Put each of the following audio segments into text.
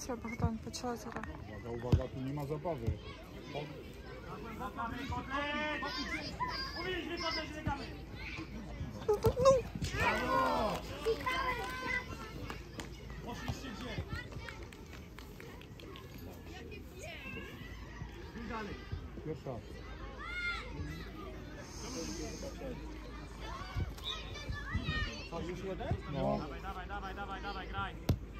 akcja, Bogdan Peczazera. Uwaga, uwaga, tu nie ma zabawy. Pierwsza. Już jeden? No. Dawaj, graj.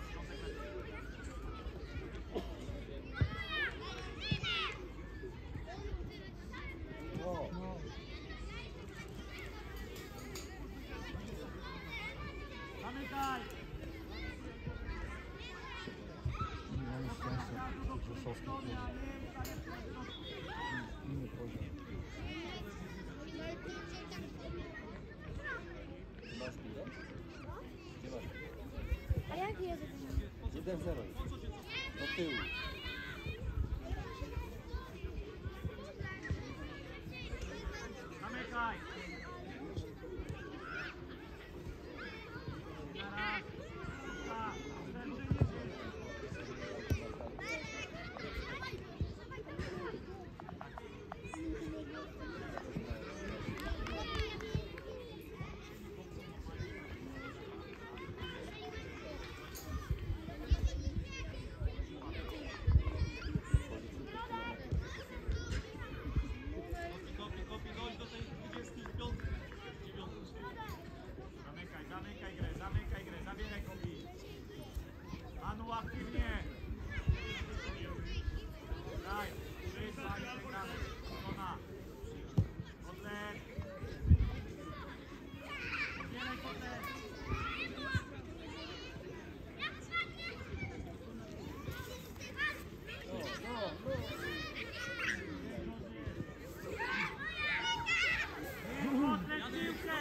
Zamykaj! Nie mamy szans, Rzeszowski inny poziom. A jak jest? 1-0. Do tyłu. Zamykaj! Zamykaj grę, zabieraj kopi. Anu aktywnie. Daj, 3-2 i przegramy. Kona. Kotlet. Zabieraj kotlet. Kotlet, piłkę.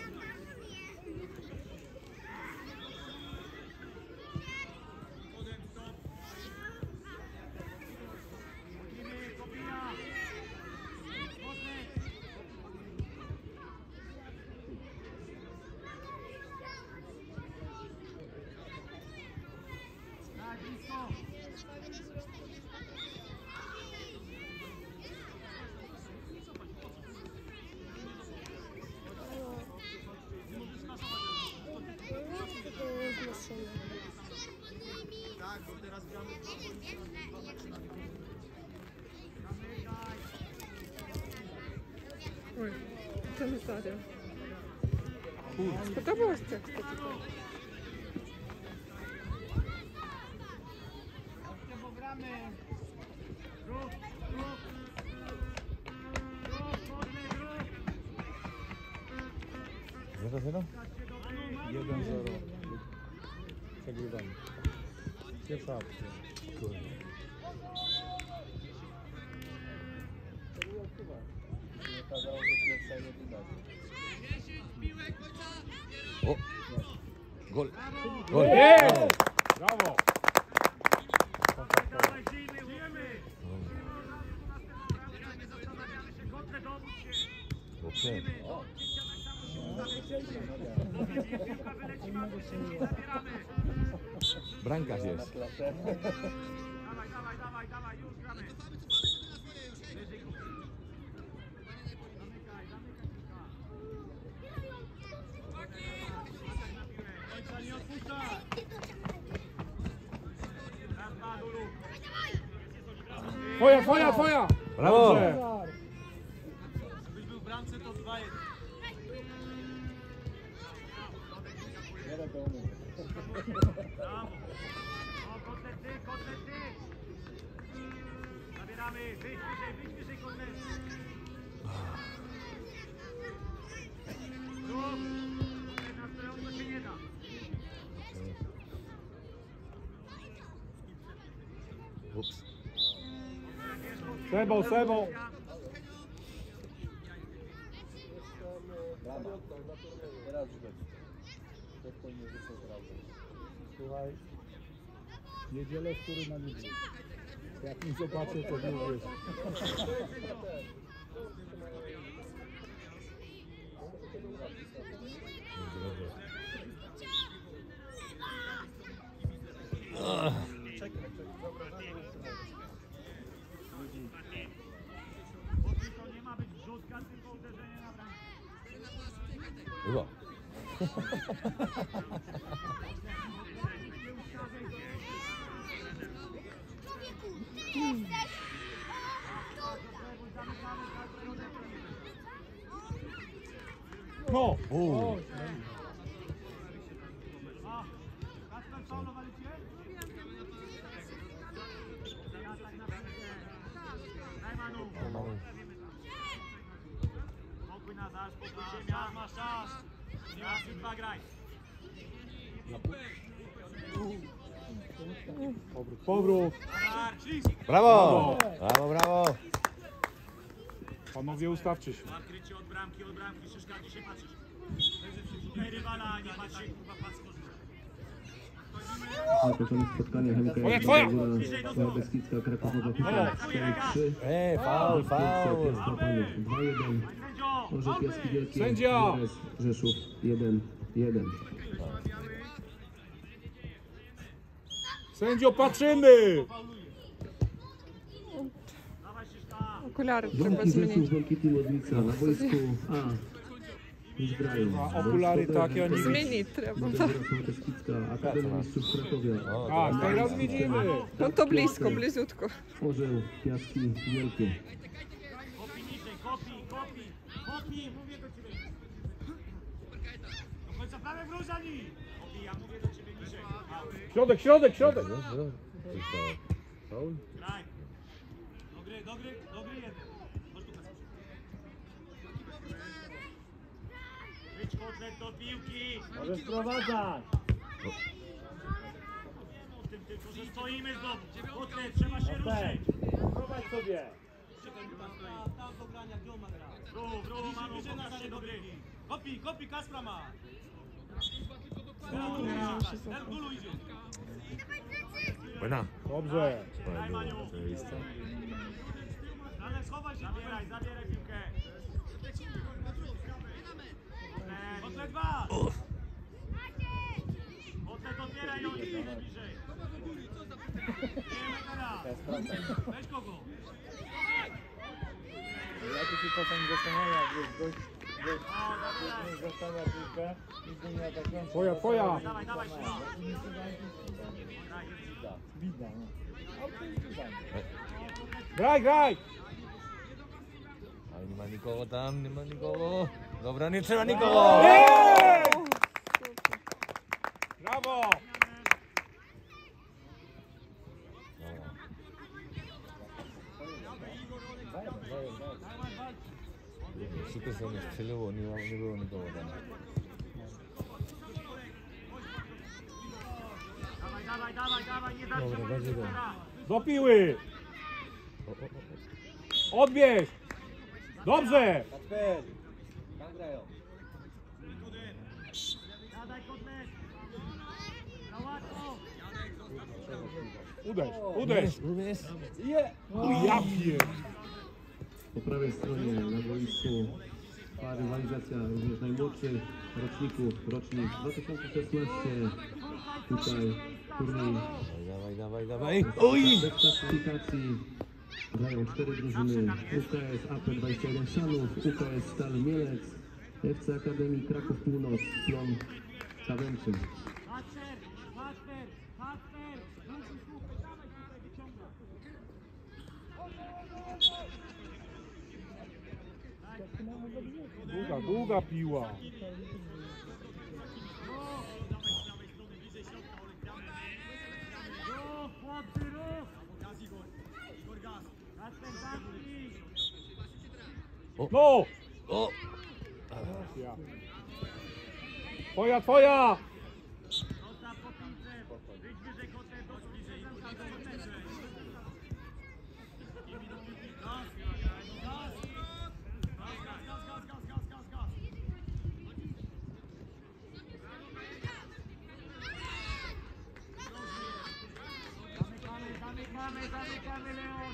Tak, bo teraz gramy. Oj, ten stadion. Spodobało się jak to tutaj. Bo gramy. Ruch. 0-0? 1-0. Przegrywamy. Pierwsza akcja. O! Gol! Gol! Jest! Brawo! Dawaj, żyjemy! Zastanawiamy się, kontrę dowód się. Okej. Piłka wyleci, mamy się, zabieramy. Bramkarz jest. Dawaj, już gramy. Ryzyko. Zamykaj piłka. Ojca nie odpuszczaj. Raz, dwa, Dulu. Twoja! Brawo! Gdybyś był w bramce, to 2-1. Brawo. O, kotlety. Zabieramy. Wyjdź wyżej, kotlet. Na stojąco się nie da. Ups. Sebą! Teraz już będzie. Spokojnie wysoko prawdę. Słuchaj, niedzielę skóry na niebie. Jak nie zobaczę, to nie uwierzę. No! O. Masz czas. Nie masz dwa graj. Powrót! Brawo! Brawo, brawo! Panowie, ustawcie się. Odkrycie od bramki, Szyszka, gdzie się patrzysz? Szukaj rywala, nie patrz się, kurwa, patrz Zakończone spotkanie Chemika Twoja! Beskidzka Krakowa Zakupa 4-3. Faul, faul! Piasta Panów 2-1. Orzech Piaski Wielkie Sędzia! Jerez Rzeszów 1-1. Sędzio, patrzymy! Okulary trzeba Błękitny zmienić. Rzeszów, Błękitny Modlica na boisku A. Już grają. Okulary takie, a nie... Zmienić trzeba. Beskidzka Akademia Mistrzów Krakowie. A, teraz widzimy! No to blisko, bliziutko. Orzeł Piaski Wielkie. Kopij niżej, kopij, mówię do ciebie. Do końca prawie wróżani. Kopij, ja mówię do ciebie niżej. Środek, środek, środek! Faul? Graj. Do gry jeden. Chodź tu, Kacper. Wyjdź kotlet do piłki. Możesz sprowadzać. O tym tylko, że stoimy znowu. Kotlet, trzeba się ruszyć. Prowadź sobie. Tam do grania, gdzie on ma grać? Wróg, Manu, pokaż się do gry. Kopij, Kaspra ma. Ten gulu idzie. Buena. Dobrze. Daj, Maniu. Oczywiste. Ale schowaj się, zabieraj piłkę. Kotlet 2. Kotlet otwieraj ją, bliżej. Wiemy teraz. Weź kogo. Ja tu się czasami zastanawiam, jak gość zostawia piłkę i z nim atakując. Twoja! Dawaj, Szymon. Widać, no. Graj! Ale nie ma nikogo tam, nie ma nikogo. Dobra, nie trzeba nikogo! Jej! Brawo! Super se nie strzeliło, nie było nikogo tam. Dawaj, nie zatrzymaj się teraz. Do piły! Odbierz! Dobrze! Kacper, tam grają. Zadaj kotlet. Za łatwo. Uderz! Je! Ja pier... Po prawej stronie na boisku ta rywalizacja również najmłodszych roczników, rocznik 2016. Tutaj turniej Dawaj. Oj! bez klasyfikacji. Grają 4 drużyny. UKS AP21 Szanów, UKS Stal Mielec, FC Akademii Kraków Północ, Plon Kawęczyn. Kacper. Musisz słuchać, dawaj tutaj, wyciągaj. Długa piła. Ruch, chłopcy, ruch. Kacper, zamknij. No! O! Twoja! Zostaw po piłce. Wyjdź wyżej kotlet, do bliżej. Zamykamy, Leon.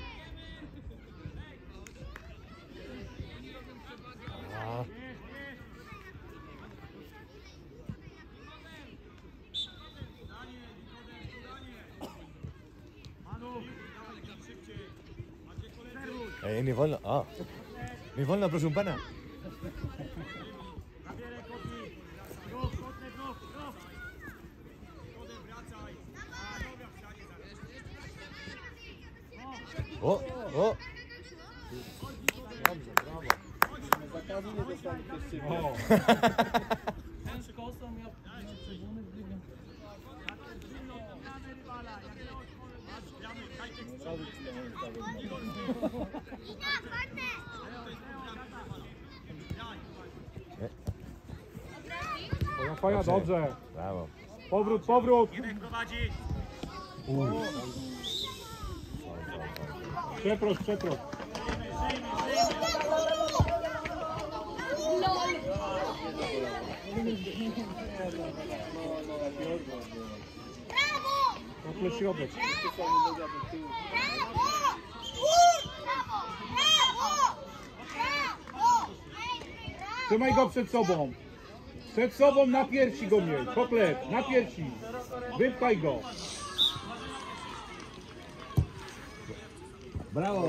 Ej, nie wolno. A! Nie wolno, proszę pana. Zabieraj kopi. Ruch, kotlet, ruch. O! Dobrze, brawo. Musimy zakazu nie dostali przez ciebie. O, faja, dobrze. Brawo. Powrót. Jeden prowadzi. Przeproś. Okle środek. Trzymaj go przed sobą. Przed sobą na piersi go miej. Poklet, na piersi. Wypchaj go. Brawo.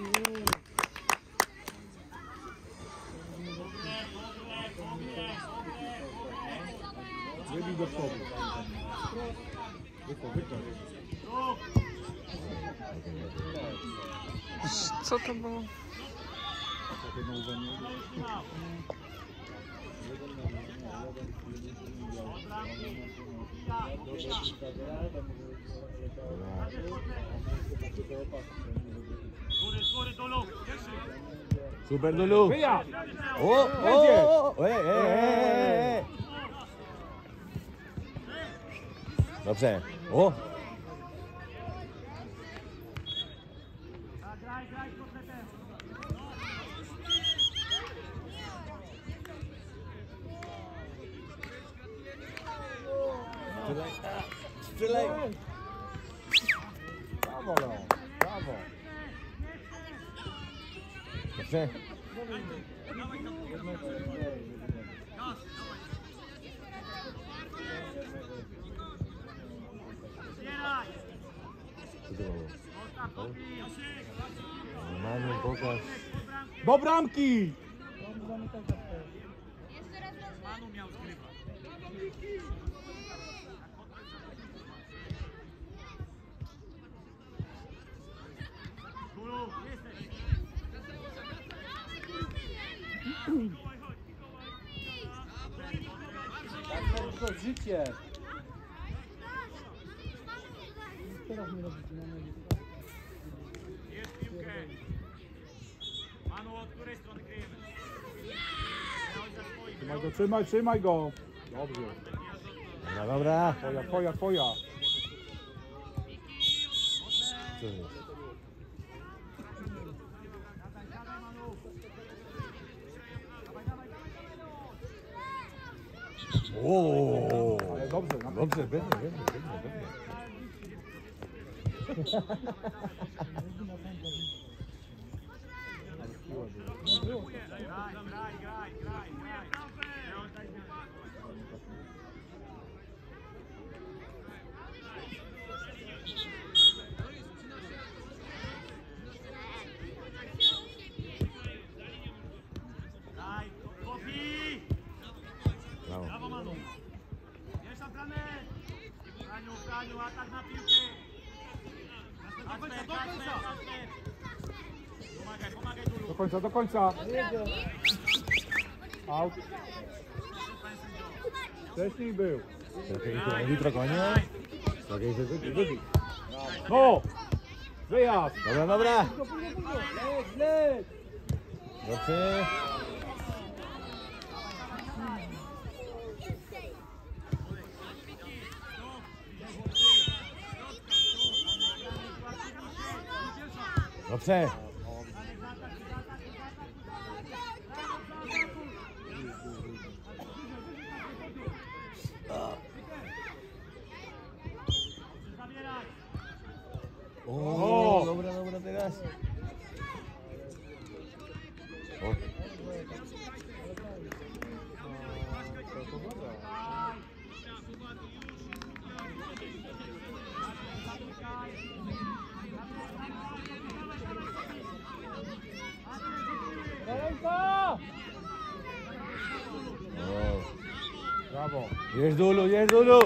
Wybij do przodu. Wypchaj. Co to było? Z góry, dolu. Super Dulu. Wyjazd! Dobrze. O! Graj z kotletem. Strzelaj. Brawo, Leo. Brawo. Dobrze. Zbieraj. Co to było? Zostaw, kopij. Manu, pokaż. Do bramki! Manu miał zgrywać. Dulu, jesteś. Tak, to życie. Jest piłkę. Manu, od której strony kryjemy? Trzymaj go. Dobrze. Dobra. Twoja. Co jest? O! Ale dobrze. Dobrze, pewnie. Graj. Nie oddaj zmiany. Daj, kopij! Brawo. Brawo, Manu! Jest obrane! Franiu, atak na piłkę! Kasper! Pomagaj, Dulu! Do końca. Out. Wcześniej był. Jutro koniec. Okej, wybij. No! Wyjazd! Dobra. Leć! Dobrze. Dobrze. O, dobra teraz. O. Brawo. Jest Dulu.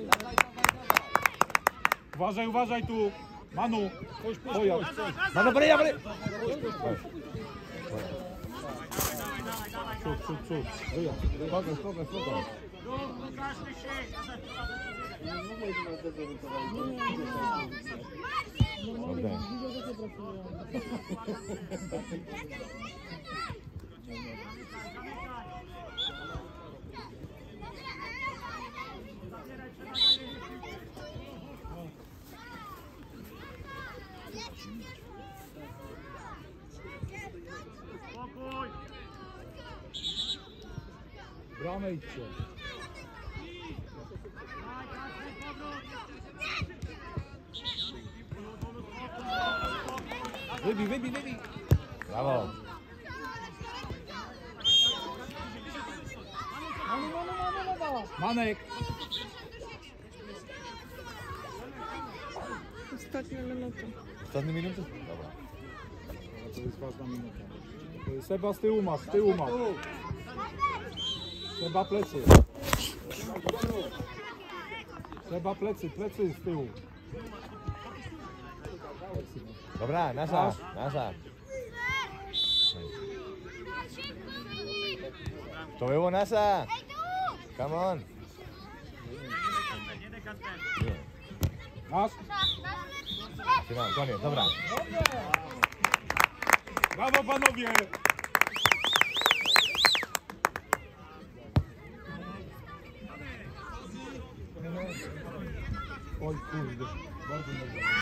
Uważaj tu. Manu. Twoja. Mano, por allá. Przód. Wyjazd. Pokaż. Pokażmy się! Nie mówię, że nas dezorientowali. Dobre. Spokój! Bramę idźcie. Daj, Kasper, powrót! Wybij. Brawo. Manek. Ostatnia minuta. Ostatnie minuty? Dobra. To jest ważna minuta. Seba z tyłu masz. Seba plecy. Seba plecy z tyłu. Dobra, nasza. To było nasza. Come on. Nie. Masz? Trzymam, koniec, dobra. Brawo panowie! Oj kurde, bardzo dobrze.